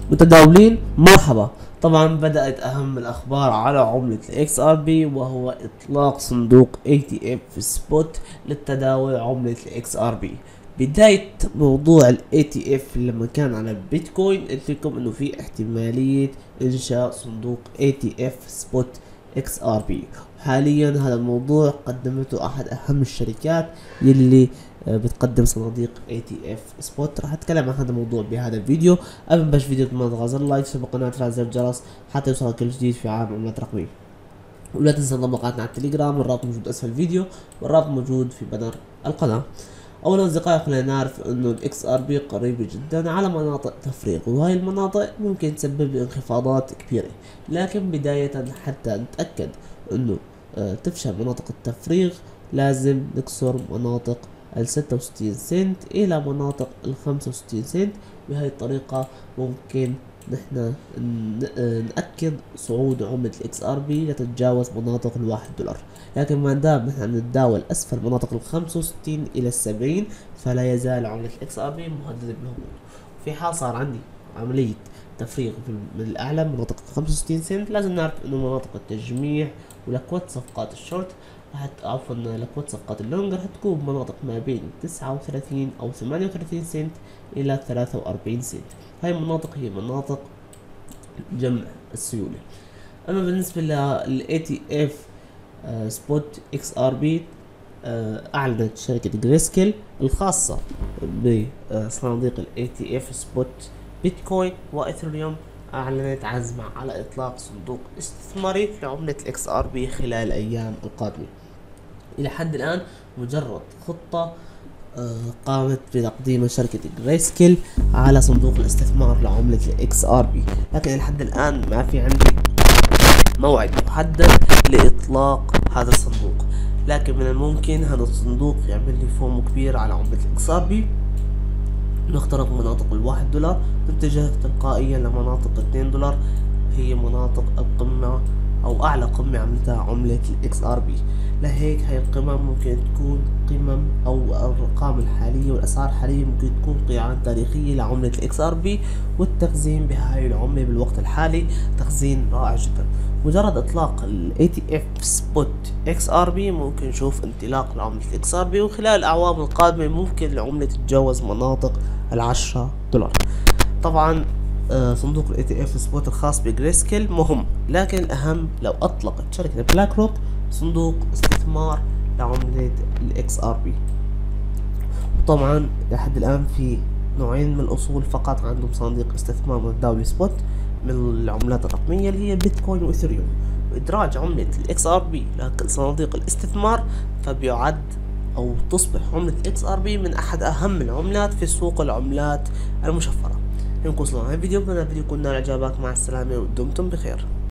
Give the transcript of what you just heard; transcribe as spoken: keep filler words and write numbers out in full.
متداولين مرحبا. طبعا بدأت أهم الأخبار على عملة الاكس ار بي، وهو إطلاق صندوق اي تي اف سبوت للتداول عملة الاكس ار بي. بداية موضوع الاي تي اف لما كان على بيتكوين قلت لكم انه في احتمالية انشاء صندوق اي تي اف سبوت اكس ار بي. حاليا هذا الموضوع قدمته احد اهم الشركات يلي آه، بتقدم صناديق اي تي اف سبوت. راح اتكلم عن هذا الموضوع بهذا الفيديو. قبل ما نبلش فيديو ما تنسى زر لايك، تشترك بالقناة وتفعل زر الجرس حتى يوصلك كل جديد في عالم العملات الرقمية. ولا تنسى انضم لقناتنا على التليجرام، الرابط موجود اسفل الفيديو والرابط موجود في بدر القناة. اولا اصدقائي خلينا نعرف انه الاكس ار بي قريبة جدا على مناطق تفريغ، وهاي المناطق ممكن تسبب انخفاضات كبيرة، لكن بداية حتى نتأكد انه آه، تفشل مناطق التفريغ لازم نكسر مناطق ال ستة وستين سنت الى مناطق ال خمسة وستين سنت. بهاي الطريقة ممكن نحن نأكد صعود عملة الاكس ار بي لتتجاوز مناطق الواحد دولار. لكن ما دام نحن نتداول اسفل مناطق ال خمسة وستين الى السبعين فلا يزال عملة الاكس ار بي مهددة بالهبوط. في حال صار عندي عملية تفريغ من الاعلى مناطق ال خمسة وستين سنت، لازم نعرف انه مناطق التجميع ولكوت صفقات الشورت راح عفوا لكوت صفقات اللونج راح تكون بمناطق ما بين تسعة وثلاثين او ثمانية وثلاثين سنت الى ثلاثة واربعين سنت. هاي المناطق هي مناطق جمع السيولة. اما بالنسبة للاي تي اف سبوت اكس ار بي، اعلنت شركة جريسكيل الخاصة بصناديق الاي تي اف سبوت بيتكوين واثيريوم، اعلنت عزمها على اطلاق صندوق استثماري لعملة الاكس ار بي خلال الايام القادمة. الى حد الان مجرد خطة آه قامت بتقديم شركة جريسكيل على صندوق الاستثمار لعملة الاكس ار بي، لكن لحد الان ما في عندي موعد محدد لاطلاق هذا الصندوق. لكن من الممكن هذا الصندوق يعمل لي فوم كبير على عملة الاكس ار بي، نخترق مناطق الواحد دولار، نتجه تلقائيا لمناطق اثنين دولار، هي مناطق القمة او اعلى قمة عملتها عملة الاكس ار بي. لهيك هاي القمم ممكن تكون قمم او الارقام الحالية والاسعار الحالية ممكن تكون قيعان تاريخية لعملة الاكس ار بي، والتخزين بهاي العملة بالوقت الحالي تخزين رائع جدا. مجرد اطلاق الاي تي اف سبوت اكس ار بي ممكن نشوف انطلاق لعملة الاكس ار بي، وخلال الاعوام القادمة ممكن العملة تتجاوز مناطق العشرة دولار. طبعا آه صندوق الاي تي اف سبوت الخاص بجريسكيل مهم، لكن الاهم لو اطلقت شركة بلاك روك صندوق استثمار لعملة الاكس ار بي. وطبعا لحد الان في نوعين من الاصول فقط عندهم صناديق استثمار متداولة سبوت من العملات الرقمية اللي هي بيتكوين واثيريوم. وادراج عملة الاكس ار بي لصناديق الاستثمار فبيعد او تصبح عملة الاكس ار بي من احد اهم العملات في سوق العملات المشفرة. يمكن وصلنا الفيديو، بنا الفيديو كنا اعجابك. مع السلامة ودمتم بخير.